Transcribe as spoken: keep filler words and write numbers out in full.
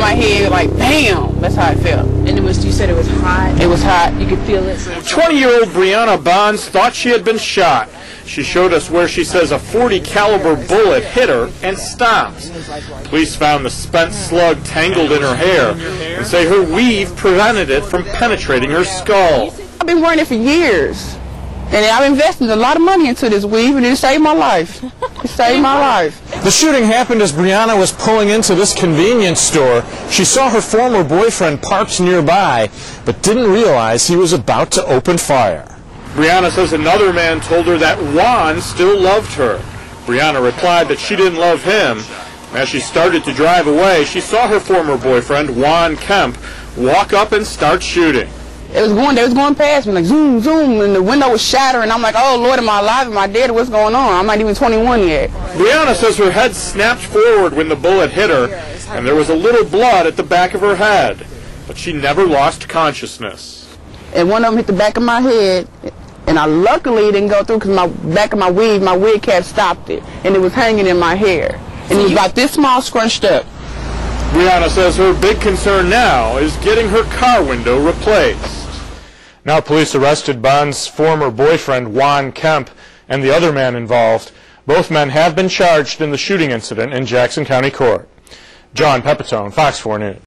my head like, bam. That's how it felt. And it was, you said it was hot? It was hot. You could feel it? twenty-year-old Brianna Bonds thought she had been shot. She showed us where she says a forty caliber bullet hit her and stopped. Police found the spent slug tangled in her hair and say her weave prevented it from penetrating her skull. I've been wearing it for years. And I've invested a lot of money into this weave, and it saved my life. It saved my life. The shooting happened as Brianna was pulling into this convenience store. She saw her former boyfriend parked nearby, but didn't realize he was about to open fire. Brianna says another man told her that Juan still loved her. Brianna replied that she didn't love him. As she started to drive away, she saw her former boyfriend, Juan Kemp, walk up and start shooting. It was going, they was going past me, like zoom, zoom, and the window was shattering. I'm like, oh, Lord, am I alive? Am I dead? What's going on? I'm not even twenty-one yet. Brianna says her head snapped forward when the bullet hit her, and there was a little blood at the back of her head. But she never lost consciousness. And one of them hit the back of my head, and I luckily didn't go through because my back of my wig, my wig cap stopped it, and it was hanging in my hair. And it was about this small, scrunched up. Brianna says her big concern now is getting her car window replaced. Now police arrested Bond's former boyfriend, Juan Kemp, and the other man involved. Both men have been charged in the shooting incident in Jackson County Court. John Pepitone, Fox four News.